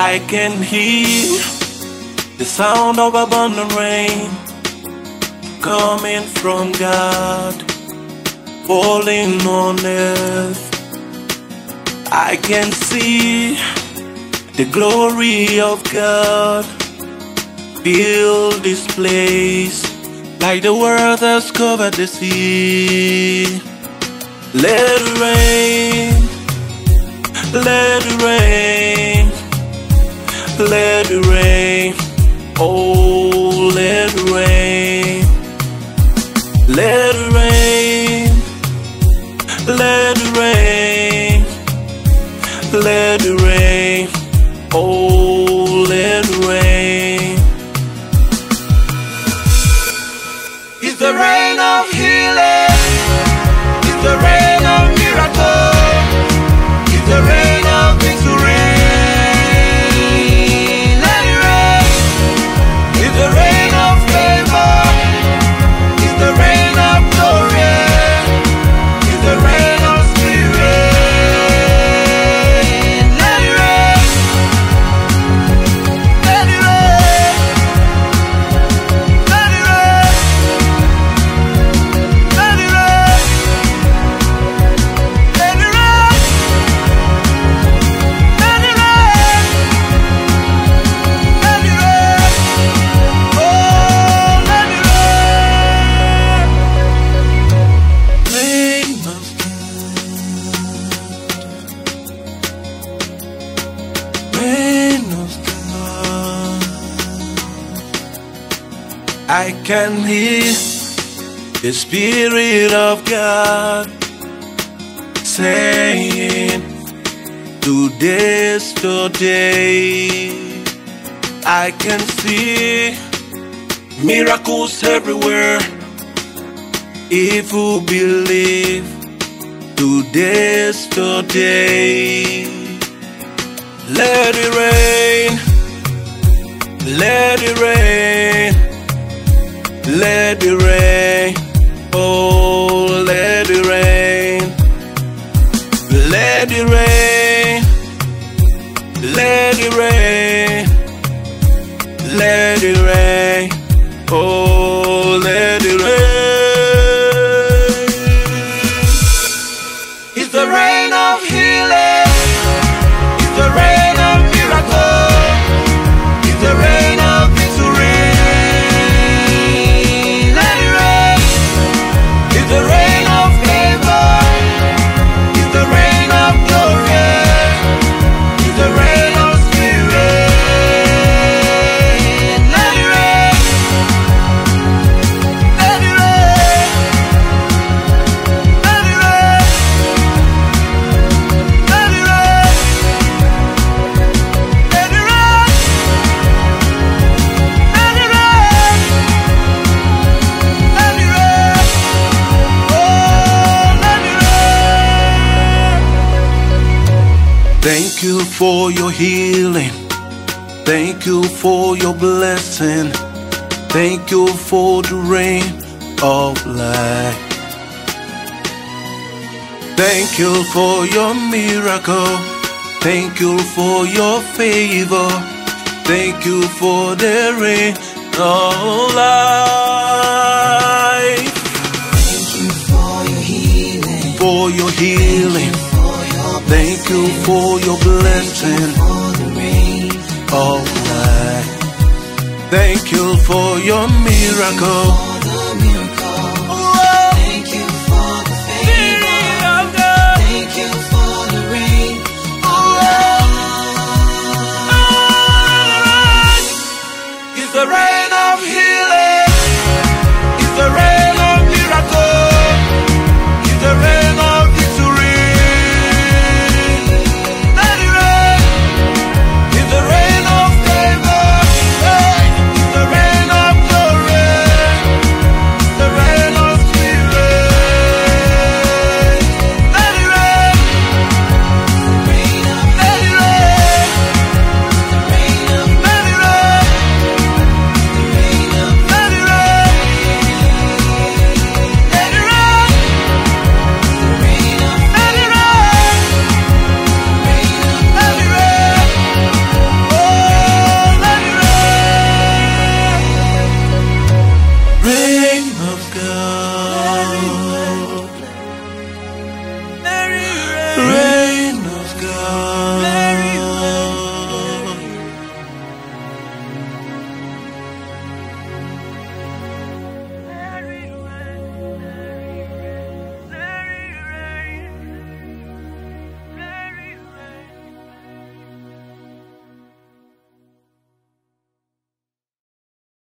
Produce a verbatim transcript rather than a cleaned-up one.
I can hear the sound of abundant rain coming from God, falling on earth. I can see the glory of God fill this place, like the world has covered the sea. Let it rain, let it rain, let it rain, oh let it rain, let it rain, let it rain, let it rain, oh let it rain. It's the rain of healing, it's the rain of miracles, it's the rain of victory. Let it rain, it's the rain of favor, it's the rain of glory, it's the rain of spirit. Let it rain, let it rain, let it rain, let it rain, let it rain, let it rain, let it rain, oh let it rain. Rain of God, rain of God. I can hear the Spirit of God saying, today's the day. I can see miracles everywhere. If you believe, today's the day. Let it rain, let it rain, let it rain, oh let it rain, let it rain, let it rain, let it rain, oh let it rain. It's the rain of healing, it's the rain of miracles, it's the rain of victory. Let it rain, it's the rain of favor, it's the rain of glory, it's the rain of spirit. Let it rain, let it rain, let it rain, let it rain, let it rain, let it rain, let it rain, oh let it rain. Thank you for your healing, thank you for your blessing, thank you for the rain of life. Thank you for your miracle, thank you for your favor, thank you for the rain of life. Thank you for your healing, For your healing, for your thank you for your blessing for the rain. of life. Thank you for your miracle. For the miracle, thank you for the favor, thank you for the rain. It's the rain of healing, it's the rain of miracle, it's the rain of